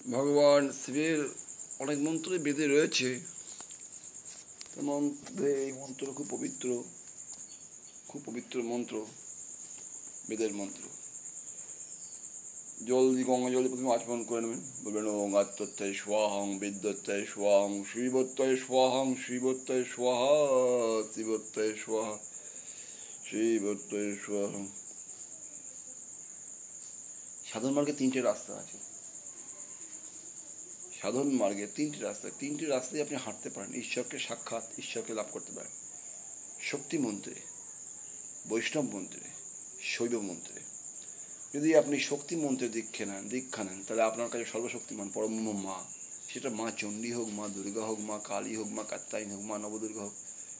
ভগবান শিবের অনেক মন্ত্র বেদে রয়েছে। তার মধ্যে এই মন্ত্র খুব পবিত্র মন্ত্র, বেদের মন্ত্র। গঙ্গা জল দিয়ে প্রথমে আচমন করে নেবেন, বলবেন ওং আত্মত্যায় স্বাহং, বিদ্যত্যায় স্বাহং, শিবত্যায় স্বাহং, শিবত্যায় স্বাহা, শিবত্যায় স্বাহা, শিবত্যায় স্বাহং। সাধন মার্গে তিনটে রাস্তা আছে। সাধন মার্গে তিনটি রাস্তায় আপনি হাঁটতে পারেন, ঈশ্বরকে সাক্ষাৎ, ঈশ্বরকে লাভ করতে পারেন। শক্তি মন্ত্রে, বৈষ্ণব মন্ত্রে, শৈব মন্ত্রে। যদি আপনি শক্তি মন্ত্রে দীক্ষা নেন, তাহলে আপনার কাছে সর্বশক্তিমান পরম মা, সেটা মা চণ্ডী হোক, মা দুর্গা হোক, মা কালী হোক, মা কাত্যায়নী হোক, মা নবদুর্গা হোক,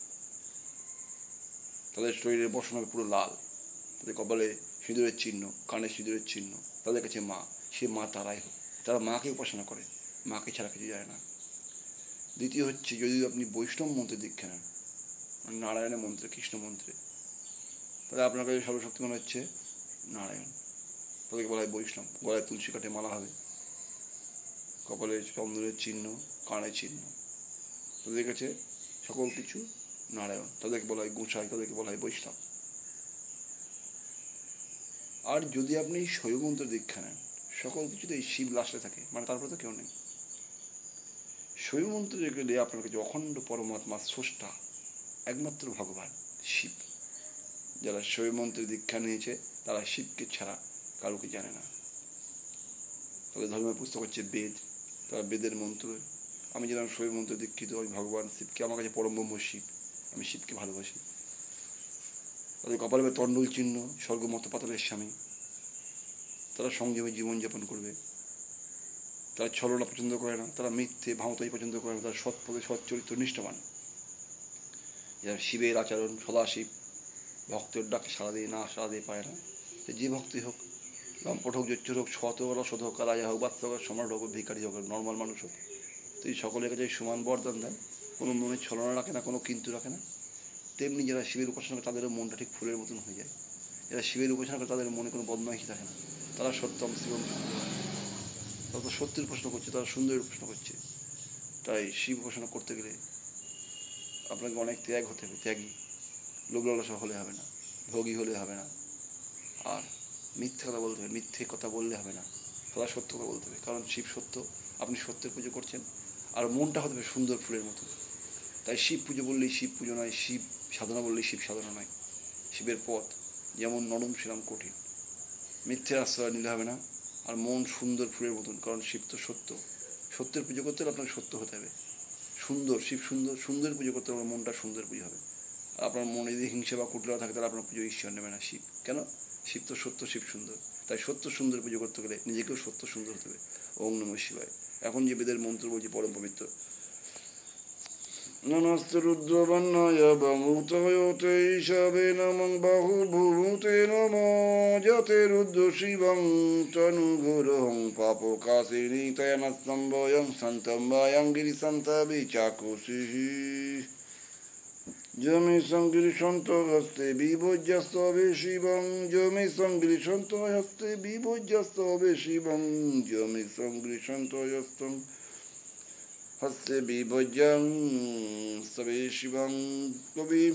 তাদের শরীরের বসন হবে পুরো লাল, তাদের কপালে সিঁদুরের চিহ্ন, কানে সিঁদুরের চিহ্ন, তাদের কাছে মা, সে মা তারাই হোক। তারা মাকে উপাসনা করে, মাকে ছাড়া কিছু যায় না। দ্বিতীয় হচ্ছে, যদি আপনি বৈষ্ণব মন্ত্রে দীক্ষা নেন, নারায়ণের মন্ত্রে, কৃষ্ণ মন্ত্রে, তাহলে আপনার কাছে সর্বশক্তিমান হচ্ছে নারায়ণ, তাদেরকে বলা হয় বৈষ্ণব। গলায় তুলসী কাঠে মালা হবে, কপালে চন্দনের চিহ্ন, কানে চিহ্ন, তাদের কাছে সকল কিছু নারায়ণ, তাদেরকে বলা হয় গোসাই, তাদেরকে বলা হয় বৈষ্ণব। আর যদি আপনি শৈব মন্ত্র দীক্ষা নেন, সকল কিছুতেই শিব লাস্টে থাকে, মানে তারপরে তো কেউ নেই। শৈব মন্ত্রে গেলে আপনার কাছে অখণ্ড পরমাত্মা, স্রষ্টা, একমাত্র ভগবান শিব। যারা শৈব মন্ত্রে দীক্ষা নিয়েছে তারা শিবকে ছাড়া কারোকে জানে না। তাদের ধর্মের পুস্তক হচ্ছে বেদ, তারা বেদের মন্ত্র। আমি যেরকম শৈব মন্ত্রে দীক্ষিত, আমি ভগবান শিবকে, আমার কাছে পরম ব্রহ্ম শিব, আমি শিবকে ভালোবাসি। তাদের কপালে তণ্ডুল চিহ্ন, স্বর্গমত পাতালের স্বামী। তারা সংযমে জীবনযাপন করবে, তারা ছলনা পছন্দ করে না, তারা মিথ্যে ভাঁওতাই পছন্দ করে না, তারা সৎপদে সচ্চরিত্র নিষ্ঠাবান। যারা শিবের আচরণ সদাশিব, ভক্তের ডাকে সাড়া দিয়ে পায় না, যে ভক্তি হোক, লম্পট হোক, জোচ্চর হোক, সৎ হোক, অসৎ হোক, রাজা হোক, বাচ্চা হোক, সম্রাট হোক, ভিখারি হোক, নর্মাল মানুষ হোক, তুই সকলের কাছে সমান বরদান দেন, কোনো মনে ছলনা রাখে না, কোনো কিন্তু রাখে না। তেমনি যারা শিবের উপাসনা করে তাদেরও মনটা ঠিক ফুলের মতন হয়ে যায়। যারা শিবের উপাসনা করে তাদের মনে কোনো বদমাইশি থাকে না, তারা সত্যম শিবম সুন্দর, তারা তো সত্যের উপাসনা করছে, তারা সুন্দরের উপাসনা করছে। তাই শিব উপাসনা করতে গেলে আপনাকে অনেক ত্যাগ হতে হবে, ত্যাগী, লোভ লালসা হলে হবে না, ভোগী হলে হবে না, আর মিথ্যে কথা বলতে হবে, মিথ্যে কথা বললে হবে না, সদা সত্য কথা বলতে হবে। কারণ শিব সত্য, আপনি সত্যের পুজো করছেন, আর মনটা হতে হবে সুন্দর ফুলের মতো। তাই শিব পুজো বললেই শিব পুজো নয়, শিব সাধনা বললেই শিব সাধনা নয়। শিবের পথ যেমন নরম সেরকম কঠিন, মিথ্যের আশ্রয় নিলে হবে না, আর মন সুন্দর ফুলের মতন। কারণ শিব তো সত্য, সত্যের পুজো করতে হলে আপনাকে সত্য হতে হবে। সুন্দর শিব, সুন্দরের পুজো করতে হলে মনটা সুন্দর পুজো হবে। আপনার মনে যদি হিংসা বা কুটলা থাকে তাহলে আপনার পুজো ঈশ্বর নেবে না শিব। কেন? শিব তো সত্য, শিব সুন্দর। তাই সত্য সুন্দর পুজো করতে গেলে নিজেকেও সত্য সুন্দর হতে হবে। ওং নমঃ শিবায়। এখন যে বেদের মন্ত্র বলছি পরম পবিত্র। নমস্তে রুদ্রবর্ণায় বমূতয়তে ঈশাবে নমঃ বাহুর্ভুবুতে নমঃ যতে রুদ্র শিবং তনুগুরুহং পাপকাশিনী তয়নস্তম্ভয়ং সন্তম্বায়ং গিরিসন্তবি চাকুষিহি জমি সংগৃহন্ত হস্তে বিভোজ্যস্তবে শিবং জমি সংগৃহন্ত হস্তে বিভোজ্যস্তবে শিবং জমি সংগৃহন্ত হস্তং হস্তে বিভোজ্যং স্তবে শিবং কবি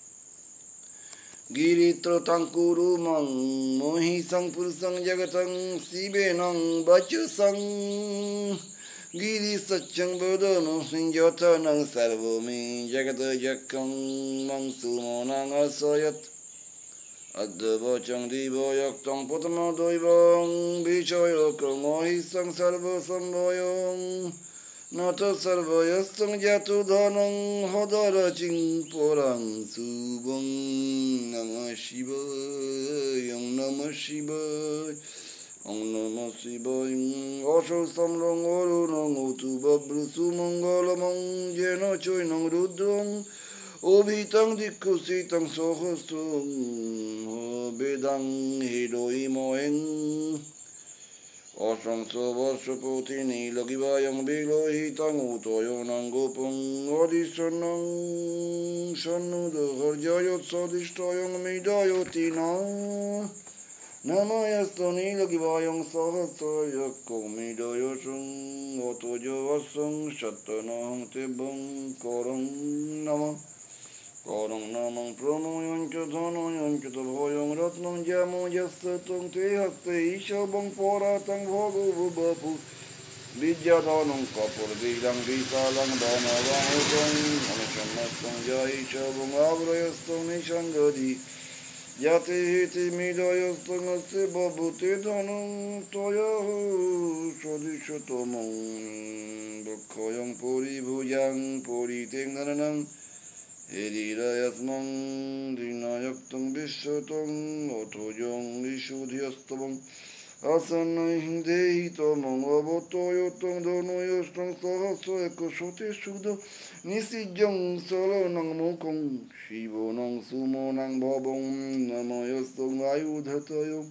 গিরিত্রতাং কুরুমং মহিষং পুরুষং জগতং শিবেনং বচসং গিরিসচ্ছং বদনো সিঞ্জতনং সর্বমি জগত যক্ষং মং সুমনং অসয়ত অদ্বচং দিবয়ক্তং প্রথম দৈবং বিষয়কং মহিষং সর্বসম্ভয়ং নত সর্বয়স্তং জাতু ধনং হদরচিং পরং শুভং নমঃ শিবায় ওং নমঃ শিবায় ওং নমঃ শিবায় অশৌস্তম রং অরুণং অতু বভ্রুসু মঙ্গলমং যেন চৈনং রুদ্রং অভিতং দিক্ষুসিতং সহস্রং বেদাং হিরোইময়ং অসংস বর্ষপতি নীলগিবায়ং বিলোহিতং উতয়নং গোপং অদিশনং সন্নুদহর্জয়োৎসদিষ্টয়ং মিডয়তি নময়স্ত নীলগিবায়ং সহস্রয়কৌ মিডয়সং tojo vasang satanang tebang korang nama korang namang pranoyan chadhanayan chadabhayang ratnam jamo jasatang te haste ishabang poratang bhago bapu Vidyadhanam kapur vidang visalang dhanavang utang anasannastang jaishabang avrayastang nishangadi Yate hiti midayastang asti babute dhanam toyahu swadishatamang dukkayang puri bhujang puri tengananang Hirirayasmang dinayaktam vishwatang otojang vishudhyastabang Asanai dehi tamang abotoyotang donoyostang sahaso ekoshote shuddha Nisijang salanang mokang Shivonang sumonang bhabang Namayastang ayudhatayam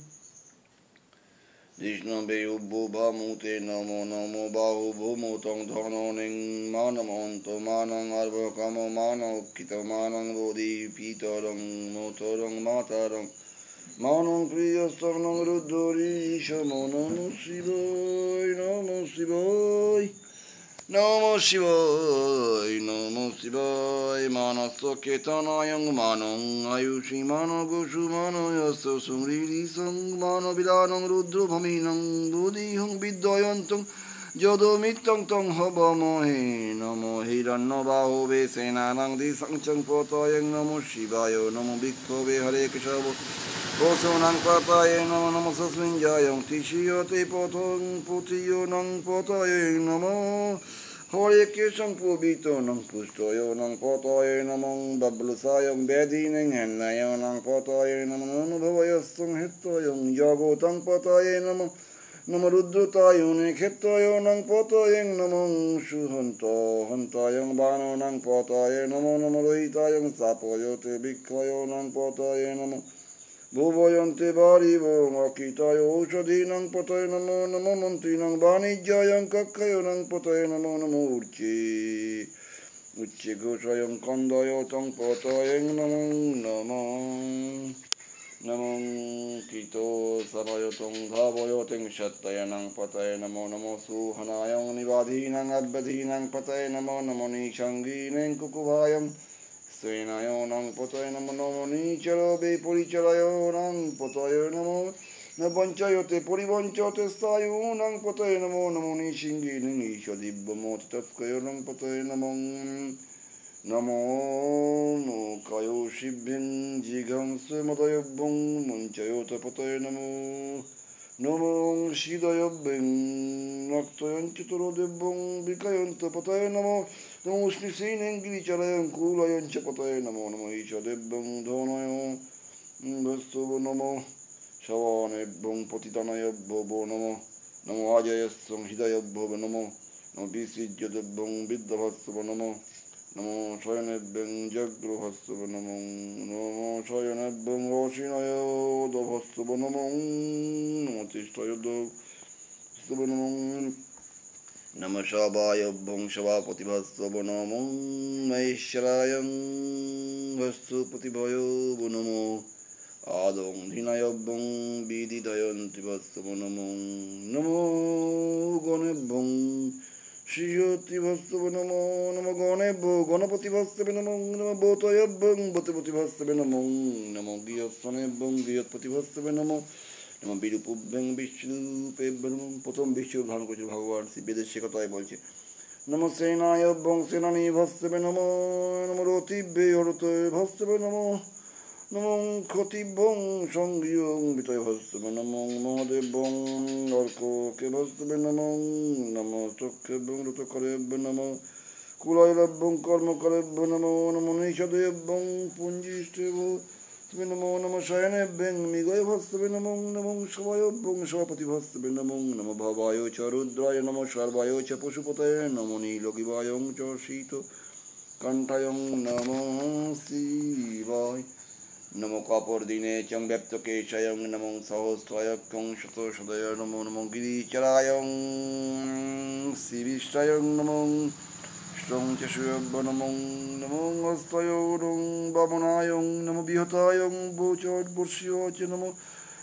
Dishnambe ubbo bhamute namo namo bahu bhumutang dhananing Manamanto manang arvakamo manokita manang bodhi pitarang motarang matarang Manang priyastarnang ruddhari ishamo namo shivay namo shivay Namo shivay namo shivay Manasa ketanayang manang ayushi managushu manayasa sungriri sang manavidanang ruddro bhaminang buddhihang vidyayantang Jodomitang tang habamahe namo hiranno baho vesenanang disangchang potayang namo shivaya namo bhikkhave hare kishavo Posunang pataye namo namo sasminjayang tishiyote potong putiyo nang pataye namo Hare kishang pubito nang pustoyo nang pataye namo bablusayang bedineng hennayo nang pataye namo nubhavayastang hittayang jagotang pataye namo Namo ruddhutayune khettayo nang potayeng namang shuhanto hantayang bano nang potaye namo namo rohitayang sapoyote bhikkhayo nang potaye namo Bhuvoyante bharivo makitayo ushadhi nang potaye namo namo manti nang banijayang kakkayo nang potaye namo namo urchi gosayang kandayo tang potayeng namang namang Namang kito sarayotong dhavoyoteng shattayanang pataye namo namo suhanayang nivadhinang abhadhinang pataye namo namo nishangineng kukubhayang Senayonang pataye namo namo nicharo be purichalayonang pataye namo Nabanchayote purivanchote sayunang pataye namo namo nishingineng ishadibbamote tatskayonang pataye namang Namo kayo shibhin jigangse matayabang manchayota pataye namo Namo shidayabang naktayan chiturodebang bikayanta pataye namo Namo shnisineng giricharayan kulayan chapataye namo Namo ishadebang dhanayo vastubo namo Shavanebang patitanayabbo namo Namo ajayasang hidayabbo namo Namo visijyadebang viddhavasbo namo Namo Shayanebang Jagruhasava Namo Namo Shayanebang Roshinayo Dhavasava Namo Namo Tishtayodho Sava Namo Namo Shabhayabang Shabhapativasava Namo Maishwarayang Vastupatibhayo Namo Adong Dhinayabang Vididayantivasava Namo Namo Ganebang Shiyoti Vastava Namo Namo Ganebo Ganapati Vastava Namo Namo Bhotayabang Bhotapati Vastava Namo Namo Gyasanebang Gyatpati Vastava Namo Namo Bidupubang Vishnupebbang Potom Vishnu ধারণ করেছিল ভগবান শ্রী বেদের সে কথাই বলছে নমো সেনায়বং সেনানি ভস্তবে নমো নমো রতিভ্যে হরতে ভস্তবে নমো নমো ক্ষতিভ্যং সংঘিয়ং বিতয় ভস্তবে নমো মহাদেবং অর্ককে ভস্তবে নমো নমো চক্ষেভ্যং ঋতকরেভ্য নমো কুলাইলভ্যং কর্মকরেভ্য নমো নমো নিষদেভ্যং পুঞ্জিষ্ঠেভ Namo Namo Shayanebhang Migaya Bhastave Namo Namo Shavayobhang Shavapati Bhastave Namo Namo Bhavayo Cha Rudraya Namo Sharvayo Cha Pushupataye Namo Nilogivayam Cha Shito Kantayam Namo Sivay Namo Kapordine Cham Bheptakeshayam Namo Sahosrayakam Shato Shadaya Namo Namo Giricharayam Sivishayam Namo Strong Cheshuyabba Namo Namo Astayorong Babanayong Namo Bihotayong Bochad Burshiyoche Namo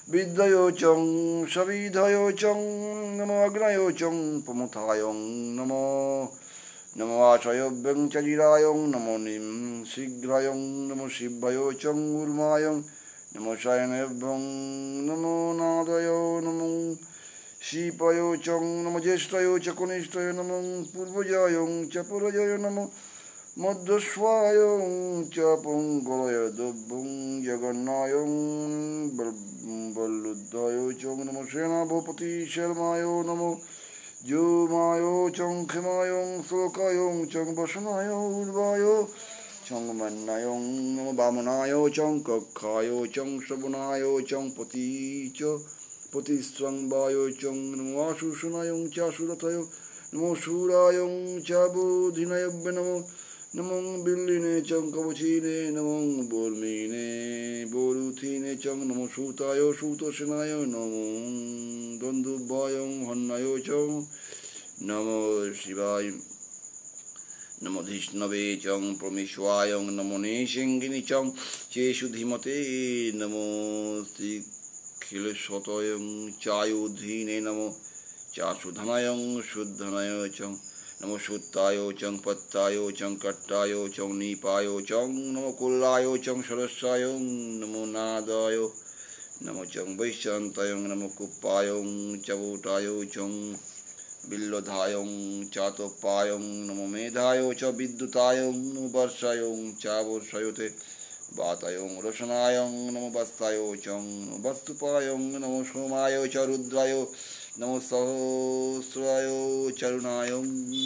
Vidyayo chang savidhayo chang namo agnayo chang pamutayong namo namo asayobhyang charirayong namo nim sigrayong namo shivvayo chang urmayong namo shayanebhyang namo nadayo namo shipayo chang namo jeshtayo chakonishtayo namo purvajayong chapurajayo namo Madhusvayong chapunggalaya dubbung jagannayong balluddhayo chong namo senabhopati sharmayo namo jumayo chong khimayong sulokayong chong vasanayo urvayo chong mannayong namo vamunayo chong kakhayo chong sabunayo chong pati cho patistvangvayo chong namo asusunayong chasuratayo namo surayong chabudhinayabhya namo Namong billine chang kavachine, namong bormine, boruthine chang, namo sutayo, sutosinayo, namong dondubayong hannayo chang, namo shivay, namo dhishnave chang, pramishwayong, namo nishingini chang, cheshu dhimate, namo sikhilesotoyong, chayudhine, namo chasudhanayong, shuddhanayo chang, Namo Shuttayo Chang Pattayo Chang Kattayo Chang Nipayo Chang Namo Kullayo Chang Sarasayong Namo Nadayo Namo Chang Vaishantayong Namo Kuppayong Chavutayo Chang Billodhayong Chatopayong Namo Medhayo Cha Viddutayong Namo Varsayong Chavursayote Vatayong Rosanayong Namo Vastayo Chang Namo Vastupayong Namo Somayo Cha Rudrayo Namo Sahasrayo Charunayong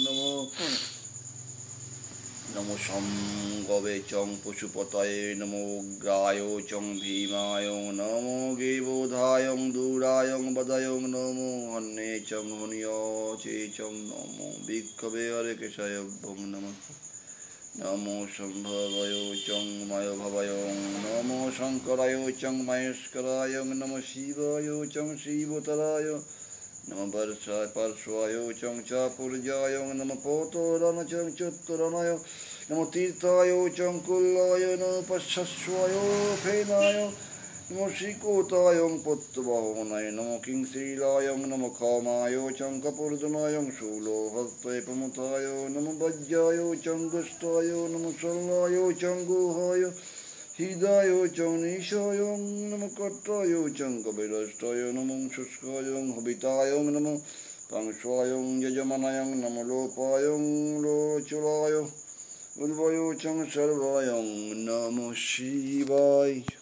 Namo Samgave Chang Pushupataye Namo Grayo Chang Bhimayong Namo Givodhayong Durayong Badayong Namo Hanne Chang Hunyo Che Chang Namo Bhikkave Hare Kesayabhang Namo Namo Sambhavayo Chang Mayo Bhavayong Namo Sankarayo Chang Mayaskarayong Namo Shivayo Chang Shivotarayo Namo Varsai Parswayo Chang Chapurjayong Namo Potorana Chang Chuttaranayo Namo Tirtayo Chang Kullayo Namo Pasaswayo Penayo Namo Shikotayong Puttavahonay Namo King Srilayong Namo Kamayo Chang Kapurdanayong Sulo Haste Pamutayo Namo Bajjayo Chang Gustayo Namo Salayo Chang Guhayo Hidayo Chang Nishayong Namo Kattayo Chang Kabirastayo Namo Shuskayong Habitayong Namo Pangshayong Yajamanayong Namo Lopayong Lochulayo Ulvayo Chang Sarvayong Namo Shivaya